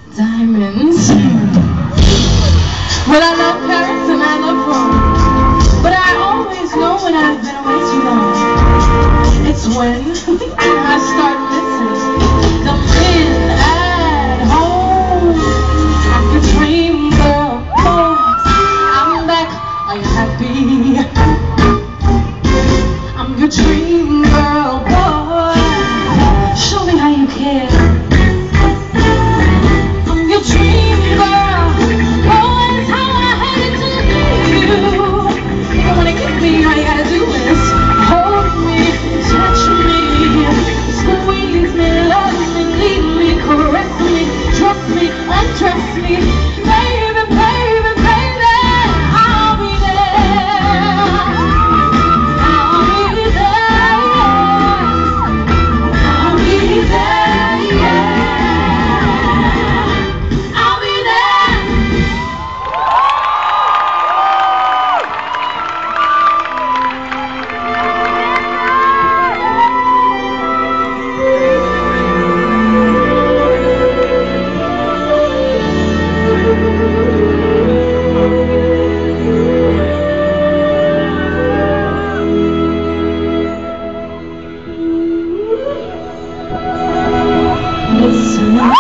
diamonds. Well, I love carrots and I love rum, but I always know when I've been away too long. It's when I start missing the men at home. I'm your dream girl, boys. I'm back. Are you happy? I'm your dream girl, boy. Show me how you care. I'm your dream girl. Boy, it's how I had it to be you. You wanna get me? All you gotta do is hold me, touch me, squeeze me, love me, lead me, caress me, trust me, undress me, baby, baby, baby. I'll be there. I'll be there. I'll be there. Yeah. I'll be there. Listen.